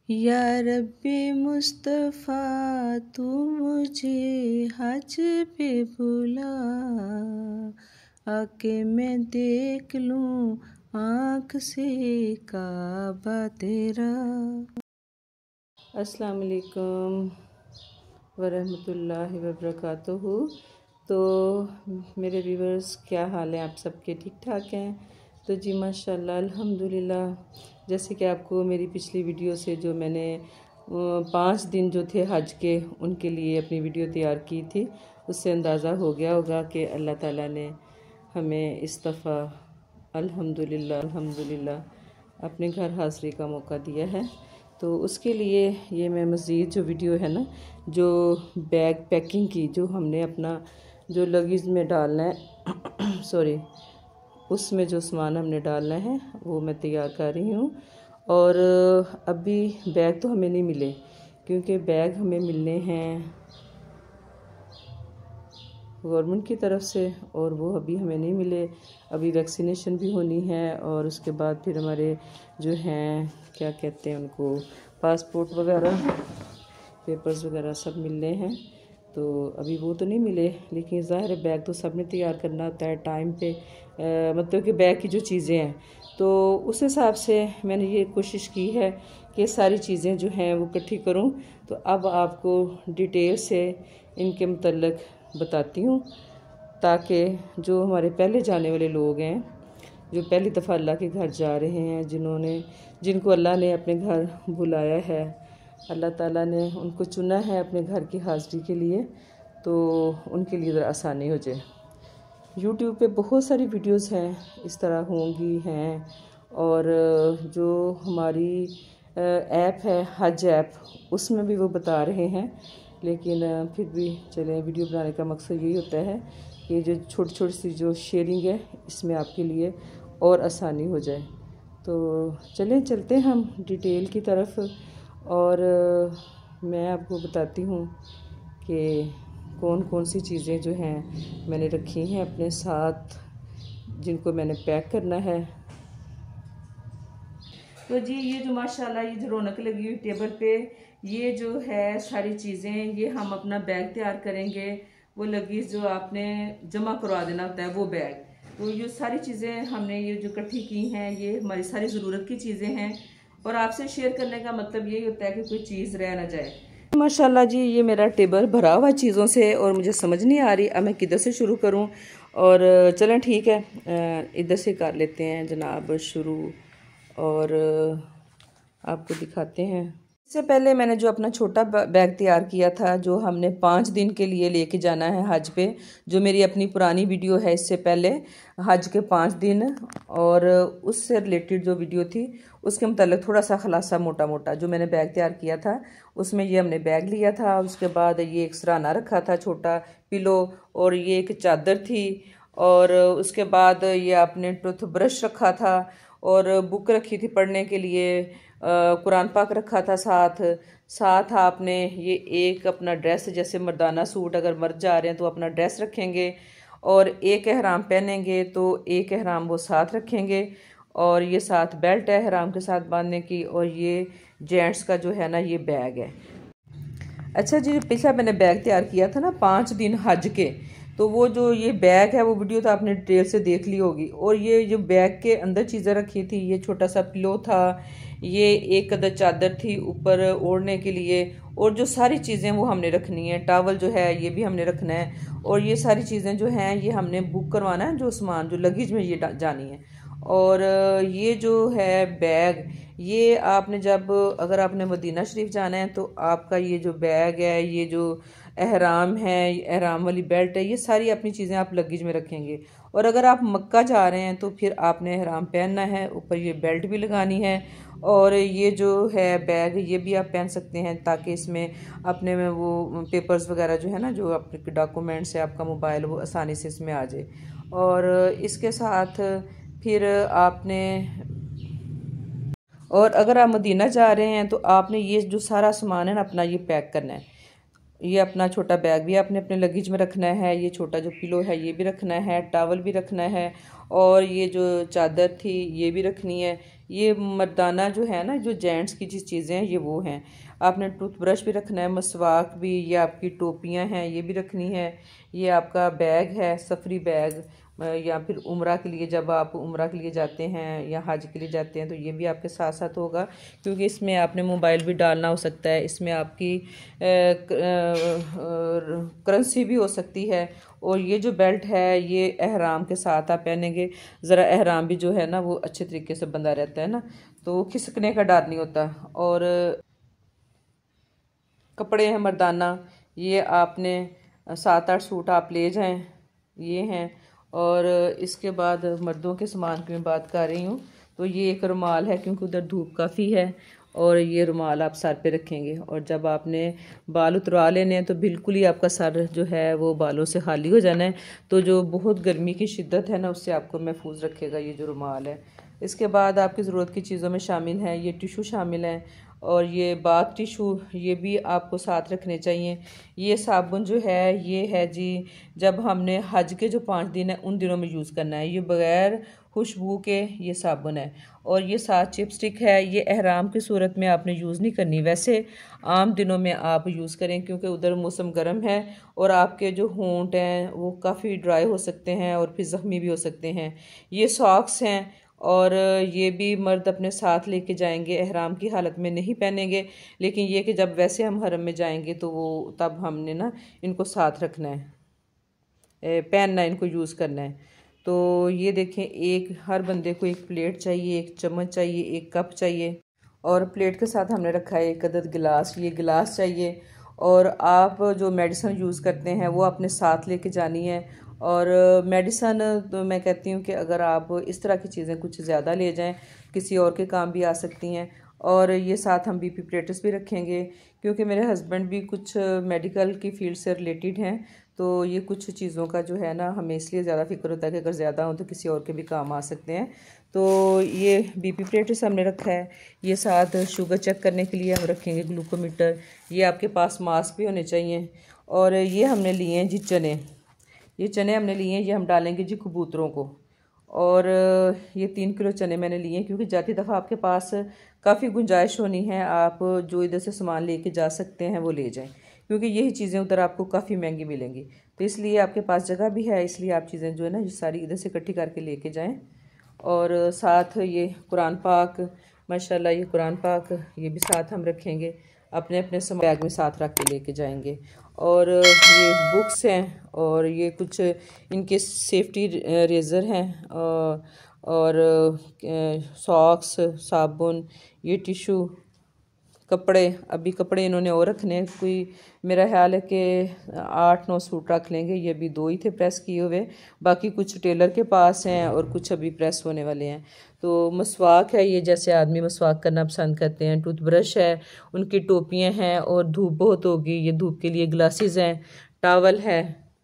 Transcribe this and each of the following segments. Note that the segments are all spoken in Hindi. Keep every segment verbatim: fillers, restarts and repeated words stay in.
या रब्बी मुस्तफ़ा तू मुझे हज पे बुला, आके मैं देख लूँ आँख से काबा तेरा। अस्सलाम वालेकुम वरहमतुल्लाहि वबरकातुहू। तो मेरे व्यूवर्स, क्या हाल है? आप सबके ठीक ठाक हैं? तो जी माशाल्लाह अल्हम्दुलिल्लाह। जैसे कि आपको मेरी पिछली वीडियो से जो मैंने पाँच दिन जो थे हज के उनके लिए अपनी वीडियो तैयार की थी, उससे अंदाज़ा हो गया होगा कि अल्लाह ताला ने हमें इस दफ़ा अल्हम्दुलिल्लाह अल्हम्दुलिल्लाह अपने घर हाज़िरी का मौका दिया है। तो उसके लिए ये मैं मज़ीद जो वीडियो है ना, जो बैग पैकिंग की, जो हमने अपना जो लगेज में डालना है सॉरी उसमें जो सामान हमने डालना है वो मैं तैयार कर रही हूँ। और अभी बैग तो हमें नहीं मिले, क्योंकि बैग हमें मिलने हैं गवर्नमेंट की तरफ से, और वो अभी हमें नहीं मिले। अभी वैक्सीनेशन भी होनी है और उसके बाद फिर हमारे जो हैं क्या कहते हैं उनको, पासपोर्ट वगैरह पेपर्स वगैरह सब मिलने हैं। तो अभी वो तो नहीं मिले, लेकिन ज़ाहिर है बैग तो सब ने तैयार करना होता है टाइम पे। आ, मतलब कि बैग की जो चीज़ें हैं, तो उस हिसाब से मैंने ये कोशिश की है कि सारी चीज़ें जो हैं वो इकट्ठी करूं। तो अब आपको डिटेल से इनके मतलब बताती हूँ, ताकि जो हमारे पहले जाने वाले लोग हैं, जो पहली दफ़ा अल्लाह के घर जा रहे हैं, जिन्होंने जिनको अल्लाह ने अपने घर बुलाया है, अल्लाह ताला ने उनको चुना है अपने घर की हाज़िरी के लिए, तो उनके लिए ज़रा आसानी हो जाए। यूट्यूब पे बहुत सारी वीडियोस हैं इस तरह होंगी हैं, और जो हमारी ऐप है हज ऐप, उसमें भी वो बता रहे हैं। लेकिन फिर भी चलें, वीडियो बनाने का मकसद यही होता है कि जो छोटी छोटी सी जो शेयरिंग है इसमें आपके लिए और आसानी हो जाए। तो चलें चलते हैं हम डिटेल की तरफ, और मैं आपको बताती हूँ कि कौन कौन सी चीज़ें जो हैं मैंने रखी हैं अपने साथ, जिनको मैंने पैक करना है। तो जी ये जो माशाल्लाह ये जो रौनक लगी हुई टेबल पे, ये जो है सारी चीज़ें, ये हम अपना बैग तैयार करेंगे। वो लगेज जो आपने जमा करवा देना होता है वो बैग, तो ये सारी चीज़ें हमने ये जो इकट्ठी की हैं, ये हमारी सारी ज़रूरत की चीज़ें हैं। और आपसे शेयर करने का मतलब यही होता है कि कोई चीज़ रह ना जाए। माशाल्लाह जी ये मेरा टेबल भरा हुआ चीज़ों से, और मुझे समझ नहीं आ रही अब मैं किधर से शुरू करूं। और चलें ठीक है, इधर से कर लेते हैं जनाब शुरू, और आपको दिखाते हैं। इससे पहले मैंने जो अपना छोटा बैग तैयार किया था, जो हमने पाँच दिन के लिए लेके जाना है हज पे, जो मेरी अपनी पुरानी वीडियो है इससे पहले हज के पाँच दिन, और उससे रिलेटेड जो वीडियो थी उसके मतलब थोड़ा सा खुलासा मोटा मोटा जो मैंने बैग तैयार किया था, उसमें ये हमने बैग लिया था। उसके बाद ये एक सराहना रखा था छोटा पिलो, और ये एक चादर थी, और उसके बाद ये आपने टूथ ब्रश रखा था, और बुक रखी थी पढ़ने के लिए, कुरान पाक रखा था साथ साथ। आपने ये एक अपना ड्रेस, जैसे मर्दाना सूट अगर मर्द जा रहे हैं तो अपना ड्रेस रखेंगे, और एक एहराम पहनेंगे तो एक एहराम वो साथ रखेंगे, और ये साथ बेल्ट है एहराम के साथ बांधने की, और ये जेंट्स का जो है ना ये बैग है। अच्छा जी, पिछला मैंने बैग तैयार किया था ना पाँच दिन हज के, तो वो जो ये बैग है वो वीडियो तो आपने डिटेल से देख ली होगी। और ये जो बैग के अंदर चीज़ें रखी थी, ये छोटा सा पिलो था, ये एक कदर चादर थी ऊपर ओढ़ने के लिए, और जो सारी चीज़ें वो हमने रखनी है। टावल जो है ये भी हमने रखना है, और ये सारी चीज़ें जो हैं ये हमने बुक करवाना है, जो सामान जो लगेज में ये जानी है। और ये जो है बैग, ये आपने जब अगर आपने मदीना शरीफ जाना है तो आपका ये जो बैग है, ये जो एहराम है, एहराम वाली बेल्ट है, ये सारी अपनी चीज़ें आप लगेज में रखेंगे। और अगर आप मक्का जा रहे हैं तो फिर आपने एहराम पहनना है, ऊपर ये बेल्ट भी लगानी है, और ये जो है बैग ये भी आप पहन सकते हैं, ताकि इसमें अपने में वो पेपर्स वगैरह जो है ना, जो आपके डॉक्यूमेंट्स है, आपका मोबाइल, वो आसानी से इसमें आ जाए। और इसके साथ फिर आपने, और अगर आप मदीना जा रहे हैं तो आपने ये जो सारा सामान है ना अपना ये पैक करना है। ये अपना छोटा बैग भी आपने अपने लगेज में रखना है, ये छोटा जो पिलो है ये भी रखना है, टावल भी रखना है, और ये जो चादर थी ये भी रखनी है, ये मर्दाना जो है ना, जो जेंट्स की जिस चीज़ें हैं ये वो हैं। आपने टूथब्रश भी रखना है, मसवाक भी, ये आपकी टोपियां हैं ये भी रखनी है, ये आपका बैग है सफरी बैग, या फिर उम्रा के लिए जब आप उम्रा के लिए जाते हैं या हज के लिए जाते हैं तो ये भी आपके साथ साथ होगा, क्योंकि इसमें आपने मोबाइल भी डालना हो सकता है, इसमें आपकी करेंसी भी हो सकती है। और ये जो बेल्ट है ये अहराम के साथ आप पहनेंगे, ज़रा अहराम भी जो है ना वो अच्छे तरीके से बंधा रहता है ना, तो खिसकने का डर नहीं होता। और कपड़े हैं मर्दाना, ये आपने सात आठ सूट आप ले जाएं, ये हैं। और इसके बाद मर्दों के सामान की मैं बात कर रही हूँ, तो ये एक रुमाल है क्योंकि उधर धूप काफ़ी है, और ये रुमाल आप सर पे रखेंगे। और जब आपने बाल उतरवा लेने हैं तो बिल्कुल ही आपका सर जो है वो बालों से खाली हो जाना है, तो जो बहुत गर्मी की शिद्दत है ना उससे आपको महफूज रखेगा ये जो रुमाल है। इसके बाद आपकी ज़रूरत की चीज़ों में शामिल हैं ये टिशू शामिल हैं, और ये बाथ टिशू ये भी आपको साथ रखने चाहिए। ये साबुन जो है ये है जी, जब हमने हज के जो पाँच दिन है उन दिनों में यूज़ करना है, ये बग़ैर खुशबू के ये साबुन है। और ये साथ चिपस्टिक है, ये अहराम की सूरत में आपने यूज़ नहीं करनी, वैसे आम दिनों में आप यूज़ करें क्योंकि उधर मौसम गर्म है और आपके जो होंठ हैं वो काफ़ी ड्राई हो सकते हैं और फिर ज़ख्मी भी हो सकते हैं। ये सॉक्स हैं, और ये भी मर्द अपने साथ लेके जाएंगे, अहराम की हालत में नहीं पहनेंगे, लेकिन ये कि जब वैसे हम हरम में जाएंगे तो वो तब हमने ना इनको साथ रखना है, पहनना है, इनको यूज़ करना है। तो ये देखें, एक हर बंदे को एक प्लेट चाहिए, एक चम्मच चाहिए, एक कप चाहिए, और प्लेट के साथ हमने रखा है एक अदद गिलास, ये गिलास चाहिए। और आप जो मेडिसिन यूज़ करते हैं वो अपने साथ लेके जानी है। और मेडिसन तो मैं कहती हूँ कि अगर आप इस तरह की चीज़ें कुछ ज़्यादा ले जाएं किसी और के काम भी आ सकती हैं। और ये साथ हम बीपी प्लेटर्स भी रखेंगे क्योंकि मेरे हस्बैंड भी कुछ मेडिकल की फील्ड से रिलेटेड हैं, तो ये कुछ चीज़ों का जो है ना हमें इसलिए ज़्यादा फिक्र होता है कि अगर ज़्यादा हो तो किसी और के भी काम आ सकते हैं। तो ये बीपी प्लेटर्स हमने रखा है। ये साथ शुगर चेक करने के लिए हम रखेंगे ग्लूकोमीटर। ये आपके पास मास्क भी होने चाहिए। और ये हमने लिए हैं जी चने, ये चने हमने लिए हैं, ये हम डालेंगे जी कबूतरों को। और ये तीन किलो चने मैंने लिए हैं क्योंकि जाती दफ़ा आपके पास काफ़ी गुंजाइश होनी है, आप जो इधर से सामान लेके जा सकते हैं वो ले जाएं, क्योंकि यही चीज़ें उधर आपको काफ़ी महंगी मिलेंगी। तो इसलिए आपके पास जगह भी है, इसलिए आप चीज़ें जो है ना ये सारी इधर से इकट्ठी करके लेके जाएं। और साथ ये कुरान पाक, माशाल्लाह ये कुरान पाक ये भी साथ हम रखेंगे, अपने अपने सामान बैग में साथ रख के लेके जाएंगे। और ये बुक्स हैं, और ये कुछ इनके सेफ्टी रेज़र हैं, और, और सॉक्स, साबुन, ये टिशू, कपड़े। अभी कपड़े इन्होंने और रखने हैं, कोई मेरा ख्याल है कि आठ नौ सूट रख लेंगे, ये अभी दो ही थे प्रेस किए हुए, बाकी कुछ टेलर के पास हैं और कुछ अभी प्रेस होने वाले हैं। तो मसवाक है, ये जैसे आदमी मसवाक करना पसंद करते हैं, टूथब्रश है, उनकी टोपियाँ हैं, और धूप बहुत होगी, ये धूप के लिए ग्लासेस हैं, टावल है।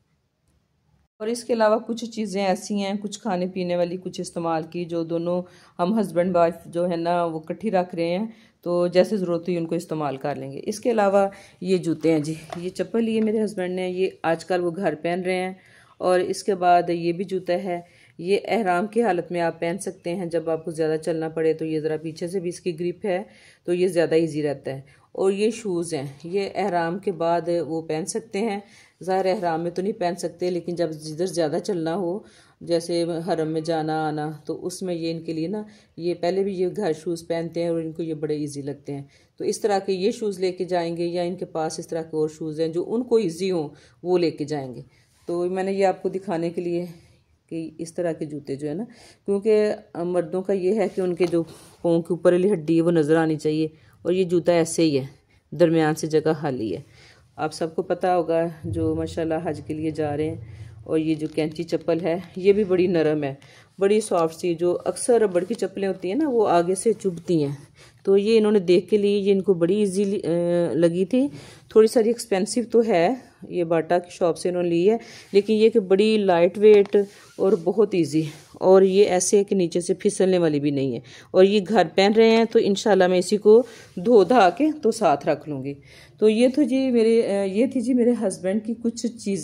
और इसके अलावा कुछ चीज़ें ऐसी हैं, कुछ खाने पीने वाली, कुछ इस्तेमाल की, जो दोनों हम हस्बैंड वाइफ जो है ना वो इकट्ठी रख रहे हैं, तो जैसे ज़रूरत हुई उनको इस्तेमाल कर लेंगे। इसके अलावा ये जूते हैं जी, ये चप्पल लिए मेरे हस्बैंड ने, ये आजकल वो घर पहन रहे हैं। और इसके बाद ये भी जूता है, ये अहराम की हालत में आप पहन सकते हैं, जब आपको ज़्यादा चलना पड़े तो ये ज़रा पीछे से भी इसकी ग्रिप है तो ये ज़्यादा ईजी रहता है। और ये शूज़ हैं, ये अहराम के बाद वो पहन सकते हैं, ज़ाहिर अहराम में तो नहीं पहन सकते, लेकिन जब जिधर ज़्यादा चलना हो, जैसे हरम में जाना आना, तो उसमें ये इनके लिए ना, ये पहले भी ये घर शूज़ पहनते हैं और इनको ये बड़े इजी लगते हैं। तो इस तरह के ये शूज़ लेके जाएंगे, या इनके पास इस तरह के और शूज़ हैं जो उनको ईजी हों वो लेके जाएंगे। तो मैंने ये आपको दिखाने के लिए कि इस तरह के जूते जो है ना, क्योंकि मर्दों का ये है कि उनके जो पाँव के ऊपर वाली हड्डी है वो नज़र आनी चाहिए, और ये जूता ऐसे ही है, दरमियान से जगह खाली है। आप सबको पता होगा जो माशाल्लाह हज के लिए जा रहे हैं। और ये जो कैंची चप्पल है ये भी बड़ी नरम है, बड़ी सॉफ्ट सी, जो अक्सर रबड़ की चप्पलें होती हैं ना वो आगे से चुभती हैं, तो ये इन्होंने देख के लिए, ये इनको बड़ी इजी लगी थी। थोड़ी सारी एक्सपेंसिव तो है, ये बाटा की शॉप से इन्होंने ली है, लेकिन ये कि बड़ी लाइट वेट और बहुत इजी, और ये ऐसे है कि नीचे से फिसलने वाली भी नहीं है। और ये घर पहन रहे हैं तो इंशाल्लाह मैं इसी को धो धा के तो साथ रख लूँगी। तो ये तो जी मेरे ये थी जी मेरे हस्बैंड की कुछ चीज़ें।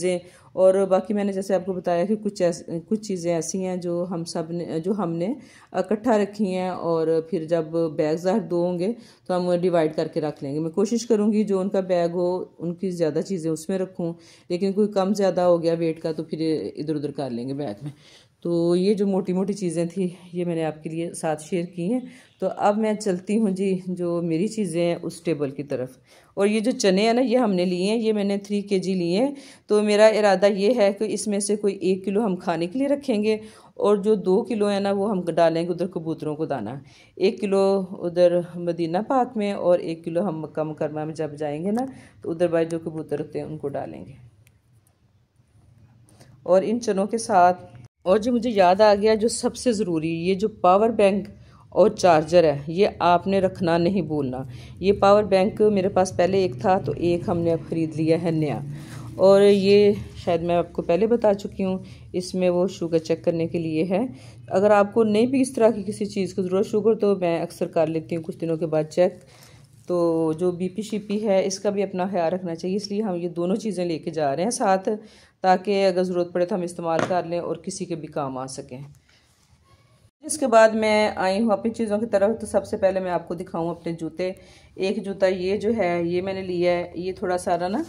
और बाकी मैंने जैसे आपको बताया कि कुछ कुछ चीज़ें ऐसी हैं जो हम सब ने जो हमने इकट्ठा रखी हैं, और फिर जब बैग ज़ाहिर दो होंगे तो हम डिवाइड करके रख लेंगे। मैं कोशिश करूँगी जो उनका बैग हो उनकी ज़्यादा चीज़ें उसमें रखूँ, लेकिन कोई कम ज़्यादा हो गया वेट का तो फिर इधर उधर कर लेंगे बैग में। तो ये जो मोटी मोटी चीज़ें थी ये मैंने आपके लिए साथ शेयर की हैं। तो अब मैं चलती हूँ जी जो मेरी चीज़ें हैं उस टेबल की तरफ। और ये जो चने हैं ना ये हमने लिए हैं, ये मैंने थ्री के जी लिए हैं। तो मेरा इरादा ये है कि इसमें से कोई एक किलो हम खाने के लिए रखेंगे, और जो दो किलो है ना वो हम डालेंगे उधर कबूतरों को दाना। एक किलो उधर मदीना पाक में, और एक किलो हम मक्का मुकरमा में जब जाएंगे ना तो उधर भाई जो कबूतर होते हैं उनको डालेंगे। और इन चनों के साथ और जो मुझे याद आ गया, जो सबसे ज़रूरी ये जो पावर बैंक और चार्जर है ये आपने रखना नहीं भूलना। ये पावर बैंक मेरे पास पहले एक था तो एक हमने अब ख़रीद लिया है नया, और ये शायद मैं आपको पहले बता चुकी हूँ, इसमें वो शुगर चेक करने के लिए है। अगर आपको नहीं भी इस तरह की किसी चीज़ की ज़रूरत शुगर तो मैं अक्सर कर लेती हूँ कुछ दिनों के बाद चेक। तो जो बीपी शीपी है इसका भी अपना ख्याल रखना चाहिए, इसलिए हम ये दोनों चीज़ें लेके जा रहे हैं साथ, ताकि अगर ज़रूरत पड़े तो हम इस्तेमाल कर लें और किसी के भी काम आ सकें। इसके बाद मैं आई हूँ अपनी चीज़ों की तरफ। तो सबसे पहले मैं आपको दिखाऊँ अपने जूते। एक जूता ये जो है ये मैंने लिया है, ये थोड़ा सारा ना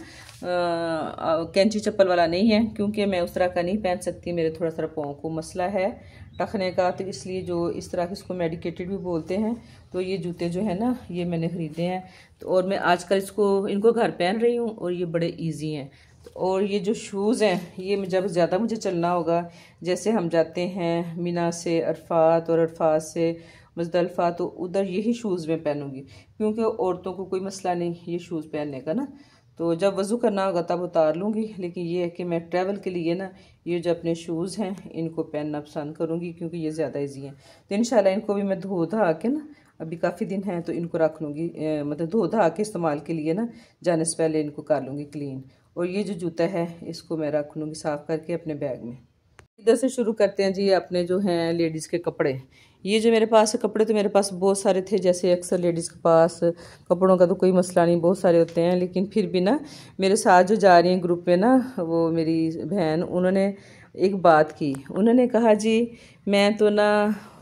कैंची चप्पल वाला नहीं है, क्योंकि मैं उस तरह का नहीं पहन सकती, मेरे थोड़ा सारा पाँव को मसला है टखने का, तो इसलिए जो इस तरह के इसको मेडिकेटेड भी बोलते हैं। तो ये जूते जो है ना ये मैंने ख़रीदे हैं, तो और मैं आजकल इसको इनको घर पहन रही हूँ, और ये बड़े ईजी हैं। और ये जो शूज़ हैं ये जब ज़्यादा मुझे चलना होगा, जैसे हम जाते हैं मिना से अरफात और अरफात से मुज़दलिफ़ा, तो उधर यही शूज़ मैं पहनूंगी, क्योंकि औरतों को कोई मसला नहीं ये शूज़ पहनने का ना। तो जब वज़ू करना होगा तब उतार लूँगी, लेकिन ये है कि मैं ट्रैवल के लिए ना ये जो अपने शूज़ हैं इनको पहनना पसंद करूँगी, क्योंकि ये ज़्यादा ईजी हैं। तो इंशाल्लाह इनको भी मैं धो धा के ना, अभी काफ़ी दिन हैं तो इनको रख लूँगी, मतलब धो धा के इस्तेमाल के लिए ना जाने से पहले इनको कर लूँगी क्लीन। और ये जो जूता है इसको मैं रख लूँगी साफ़ करके अपने बैग में। इधर से शुरू करते हैं जी अपने जो हैं लेडीज़ के कपड़े। ये जो मेरे पास कपड़े तो मेरे पास बहुत सारे थे, जैसे अक्सर लेडीज़ के पास कपड़ों का तो कोई मसला नहीं, बहुत सारे होते हैं, लेकिन फिर भी ना मेरे साथ जो जा रही हैं ग्रुप में ना वो मेरी बहन, उन्होंने एक बात की, उन्होंने कहा जी मैं तो ना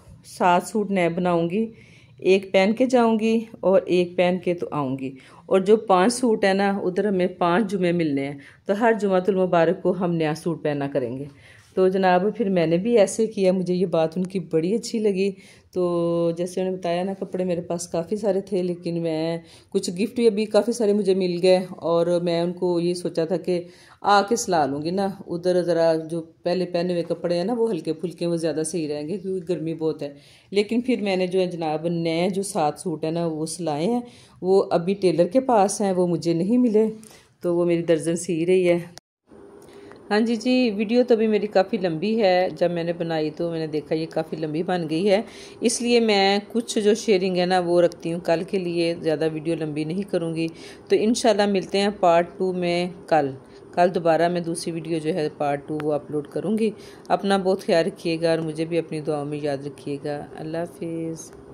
सात सूट नए बनाऊँगी, एक पहन के जाऊंगी और एक पहन के तो आऊंगी, और जो पांच सूट है ना उधर हमें पांच जुमे मिलने हैं, तो हर जुमातुल मुबारक को हम नया सूट पहना करेंगे। तो जनाब फिर मैंने भी ऐसे किया, मुझे ये बात उनकी बड़ी अच्छी लगी। तो जैसे उन्होंने बताया ना कपड़े मेरे पास काफ़ी सारे थे, लेकिन मैं कुछ गिफ्ट भी अभी काफ़ी सारे मुझे मिल गए, और मैं उनको ये सोचा था कि आके सला लूँगी ना, उधर ज़रा जो पहले पहने हुए कपड़े हैं ना वो हल्के फुल्के वो ज़्यादा सही रहेंगे, क्योंकि गर्मी बहुत है। लेकिन फिर मैंने जो है जनाब नए जो सात सूट है ना वो सिलाए हैं, वो अभी टेलर के पास हैं, वो मुझे नहीं मिले, तो वो मेरी दर्जन सी रही है। हाँ जी जी, वीडियो तो अभी मेरी काफ़ी लंबी है, जब मैंने बनाई तो मैंने देखा ये काफ़ी लंबी बन गई है, इसलिए मैं कुछ जो शेयरिंग है ना वो रखती हूँ कल के लिए, ज़्यादा वीडियो लंबी नहीं करूँगी। तो इंशाल्लाह मिलते हैं पार्ट टू में कल कल दोबारा मैं दूसरी वीडियो जो है पार्ट टू वो अपलोड करूँगी। अपना बहुत ख्याल रखिएगा और मुझे भी अपनी दुआओं में याद रखिएगा। अल्लाह हाफिज़।